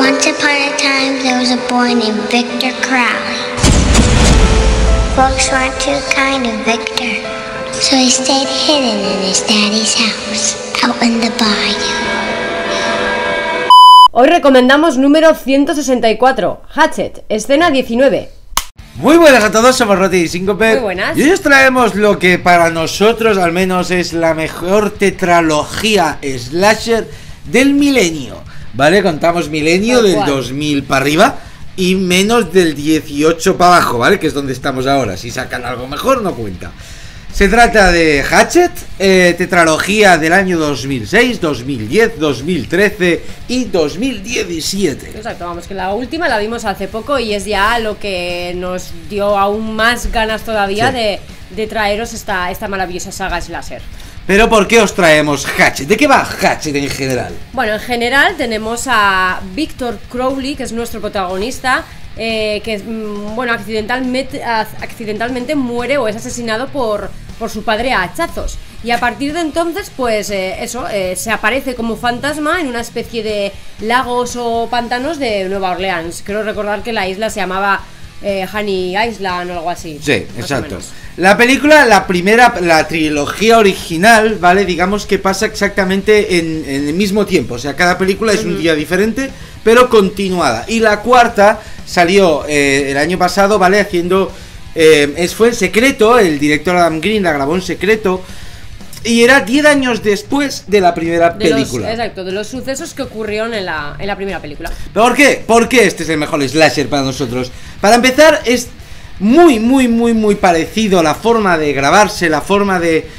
Once upon a time, there was a boy named Victor Crowley. Folks weren't too kind to Victor, so he stayed hidden in his daddy's house, out in the bayou. Hoy recomendamos número 164, Hatchet, escena 19. Muy buenas a todos, somos Roti y Síncope. Muy buenas. Y hoy os traemos lo que para nosotros al menos es la mejor tetralogía slasher del milenio. ¿Vale? Contamos milenio del 2000 para arriba y menos del 18 para abajo, ¿vale? Que es donde estamos ahora. Si sacan algo mejor no cuenta. Se trata de Hatchet, tetralogía del año 2006, 2010, 2013 y 2017. Exacto, vamos, que la última la vimos hace poco y es ya lo que nos dio aún más ganas todavía de traeros esta maravillosa saga slasher. Pero ¿por qué os traemos Hatchet? ¿De qué va Hatchet en general? Bueno, en general tenemos a Victor Crowley, que es nuestro protagonista, que bueno, accidentalmente muere o es asesinado por su padre a hachazos. Y a partir de entonces, pues se aparece como fantasma en una especie de lagos o pantanos de Nueva Orleans. Creo recordar que la isla se llamaba Honey Island o algo así. Sí, exacto. La película, la trilogía original, ¿vale? Digamos que pasa exactamente en el mismo tiempo. O sea, cada película es un día diferente, pero continuada. Y la cuarta salió el año pasado, ¿vale? Fue en secreto, el director Adam Green la grabó en secreto. Y era 10 años después de la primera película. Exacto, de los sucesos que ocurrieron en la primera película. ¿Por qué? ¿Por qué este es el mejor slasher para nosotros? Para empezar, es muy parecido la forma de grabarse, la forma de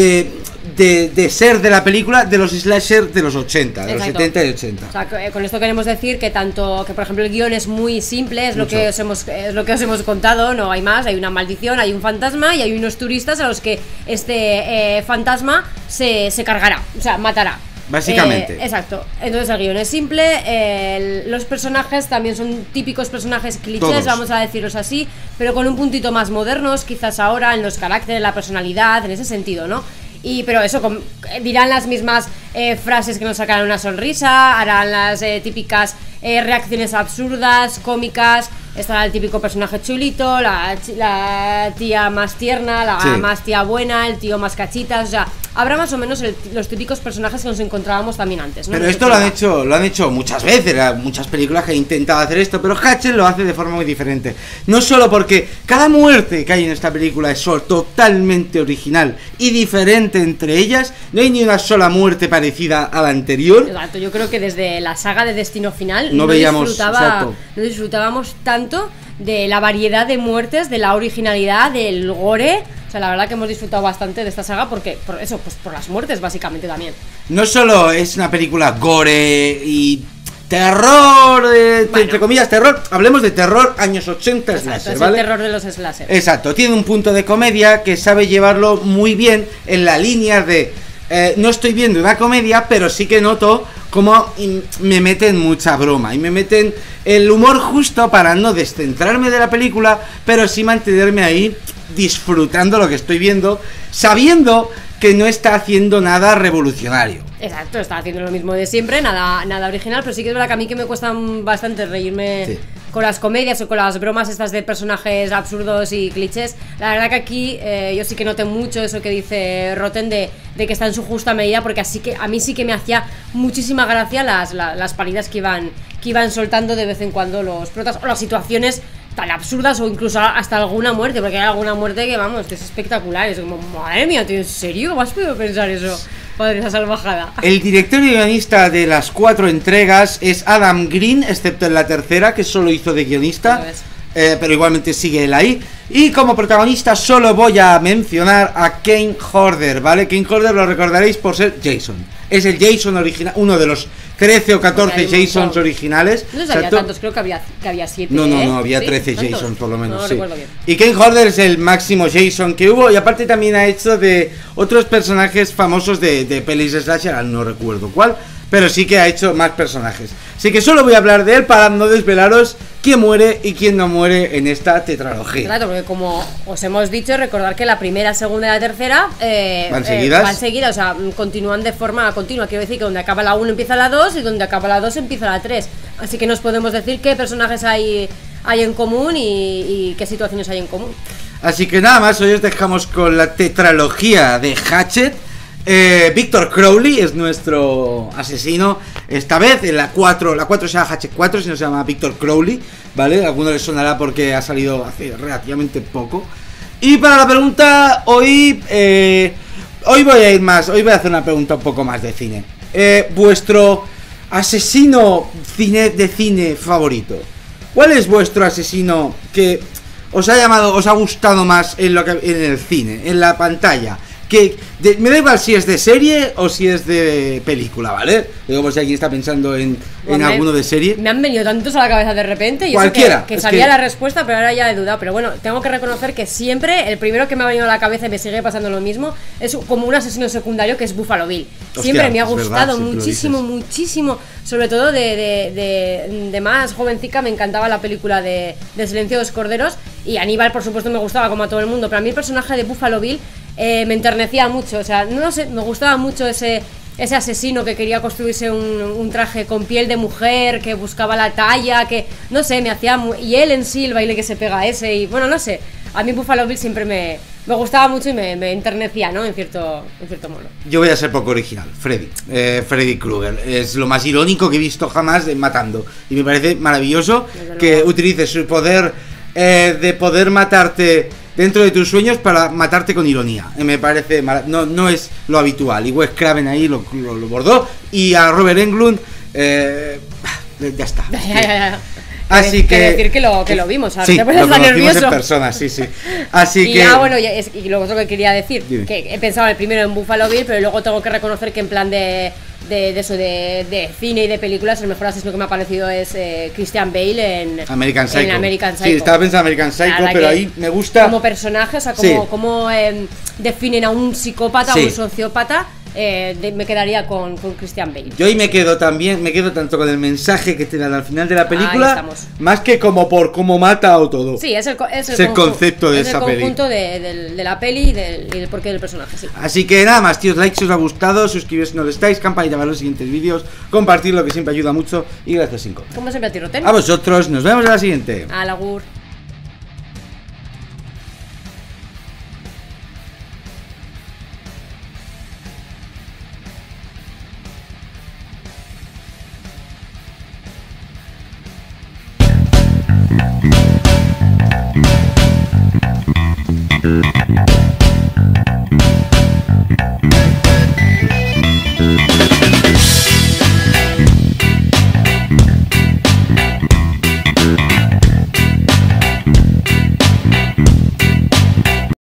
ser de la película de los slasher de los 80, de los 70 y 80. O sea, con esto queremos decir que por ejemplo el guión es muy simple, es lo que os hemos contado, no hay más, hay una maldición, hay un fantasma y hay unos turistas a los que este fantasma se cargará, o sea, matará. Básicamente. Exacto. Entonces el guión es simple, los personajes también son típicos personajes clichés, todos, vamos a decirlos así, pero con un puntito más modernos, quizás ahora en los caracteres, la personalidad, en ese sentido, ¿no? Pero eso, dirán las mismas frases que nos sacarán una sonrisa, harán las típicas reacciones absurdas, cómicas, estará el típico personaje chulito, la tía más tierna, la más tía buena, el tío más cachitas, o sea, habrá más o menos los típicos personajes que nos encontrábamos también antes, ¿no? Pero esto lo han hecho muchas veces, muchas películas que han intentado hacer esto, pero Hatchet lo hace de forma muy diferente. No solo porque cada muerte que hay en esta película es totalmente original y diferente entre ellas, no hay ni una sola muerte parecida a la anterior. Exacto, yo creo que desde la saga de Destino Final no disfrutábamos tanto de la variedad de muertes, de la originalidad, del gore. O sea, la verdad que hemos disfrutado bastante de esta saga por las muertes básicamente también. No solo es una película gore y terror, entre comillas terror, hablemos de terror años 80 slasher, ¿vale? El terror de los slasher. Exacto, tiene un punto de comedia que sabe llevarlo muy bien en la línea de no estoy viendo una comedia, pero sí que noto como me meten mucha broma y me meten el humor justo para no descentrarme de la película, pero sí mantenerme ahí disfrutando lo que estoy viendo, sabiendo que no está haciendo nada revolucionario. Exacto, está haciendo lo mismo de siempre, nada original, pero sí que es verdad que a mí que me cuesta bastante reírme con las comedias o con las bromas estas de personajes absurdos y clichés. La verdad que aquí yo sí que noté mucho eso que dice Rotten de que está en su justa medida, porque así que a mí sí que me hacía muchísima gracia las paridas que iban soltando de vez en cuando los protas o las situaciones tan absurdas o incluso hasta alguna muerte, porque hay alguna muerte que, vamos, que es espectacular. Es como, madre mía, tío, ¿en serio? ¿Cómo has podido pensar eso? Padre, esa salvajada. El director y guionista de las 4 entregas es Adam Green, excepto en la tercera, que solo hizo de guionista, pero igualmente sigue él ahí. Y como protagonista solo voy a mencionar a Kane Hodder, ¿vale? Kane Hodder lo recordaréis por ser Jason. Es el Jason original, uno de los 13 o 14 Jasons originales. No sabía tantos, creo que había 7. No, había 13 ¿Tantos? Jasons por lo menos. No sí. recuerdo bien. Y Kane Hodder es el máximo Jason que hubo. Y aparte también ha hecho de otros personajes famosos de pelis slasher, no recuerdo cuál. pero sí que ha hecho más personajes. Así que solo voy a hablar de él para no desvelaros quién muere y quién no muere en esta tetralogía. Claro, porque como os hemos dicho, recordar que la primera, segunda y la tercera van seguidas, o sea, continúan de forma continua. Quiero decir que donde acaba la 1 empieza la 2 y donde acaba la 2 empieza la 3. Así que nos podemos decir qué personajes hay en común y qué situaciones hay en común. Así que nada más, hoy os dejamos con la tetralogía de Hatchet. Victor Crowley es nuestro asesino. Esta vez en la 4 se llama Hatchet 4, si no se llama Victor Crowley, ¿vale? A alguno les sonará porque ha salido hace relativamente poco. Y para la pregunta, hoy voy a hacer una pregunta un poco más de cine. Vuestro asesino de cine favorito. ¿Cuál es vuestro asesino que os ha gustado más en el cine, en la pantalla? Me da igual si es de serie o si es de película, ¿vale? Digo, por si alguien está pensando en alguno de serie. Me han venido tantos a la cabeza de repente y cualquiera, eso que sabía la respuesta, pero ahora ya he dudado. Pero bueno, tengo que reconocer que siempre el primero que me ha venido a la cabeza y me sigue pasando lo mismo es como un asesino secundario, que es Buffalo Bill. Siempre me ha gustado muchísimo. Sobre todo de más jovencica me encantaba la película de Silencio de los Corderos. Y Aníbal, por supuesto, me gustaba como a todo el mundo. Pero a mí el personaje de Buffalo Bill me enternecía mucho. O sea, no sé, me gustaba mucho ese asesino que quería construirse un traje con piel de mujer, que buscaba la talla, que no sé, me hacía y él en sí, el baile que se pega ese, y bueno, no sé, a mí Buffalo Bill siempre me gustaba mucho y me enternecía, ¿no? En cierto modo. Yo voy a ser poco original, Freddy Krueger es lo más irónico que he visto jamás Matando, y me parece maravilloso que utilice su poder de poder matarte dentro de tus sueños para matarte con ironía. Me parece no es lo habitual. Y Wes Craven ahí lo bordó. Y a Robert Englund ya está. Así que decir que lo vimos, sí, lo conocimos en persona, sí. Así que bueno, y lo otro que quería decir, dime. Que he pensado el primero en Buffalo Bill, pero luego tengo que reconocer que en plan de cine y de películas, el mejor asesino que me ha parecido es Christian Bale en American Psycho. Sí, estaba pensando en American Psycho, pero ahí me gusta como personaje, o sea, como definen a un psicópata o un sociópata. Me quedaría con Christian Bale. Yo ahí me quedo tanto con el mensaje que te dan al final de la película, más que como por cómo mata o todo. Sí, es el concepto de esa peli. Es el conjunto de la peli y del porqué del personaje, sí. Así que nada más, tíos, like si os ha gustado, suscribiros si no lo estáis, campanita para los siguientes vídeos, compartirlo que siempre ayuda mucho y gracias, Cinco. Como siempre a ti, Roten. A vosotros, nos vemos en la siguiente. Al agur.